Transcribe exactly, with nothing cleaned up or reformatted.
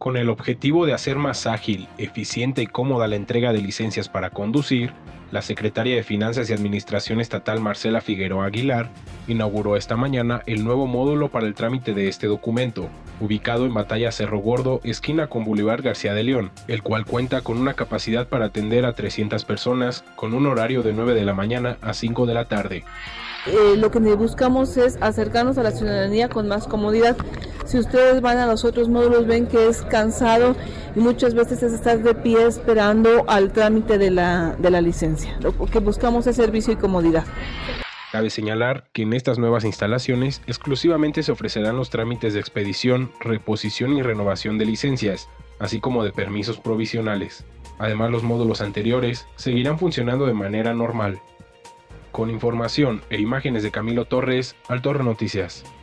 Con el objetivo de hacer más ágil, eficiente y cómoda la entrega de licencias para conducir, la secretaria de Finanzas y Administración Estatal Marcela Figueroa Aguilar inauguró esta mañana el nuevo módulo para el trámite de este documento, ubicado en Batalla Cerro Gordo, esquina con Boulevard García de León, el cual cuenta con una capacidad para atender a trescientas personas, con un horario de nueve de la mañana a cinco de la tarde. Eh, lo que buscamos es acercarnos a la ciudadanía con más comodidad. Si ustedes van a los otros módulos ven que es cansado y muchas veces es estar de pie esperando al trámite de la, de la licencia. Lo que buscamos es servicio y comodidad. Cabe señalar que en estas nuevas instalaciones exclusivamente se ofrecerán los trámites de expedición, reposición y renovación de licencias, así como de permisos provisionales. Además, los módulos anteriores seguirán funcionando de manera normal. Con información e imágenes de Camilo Torres, Altorre Noticias.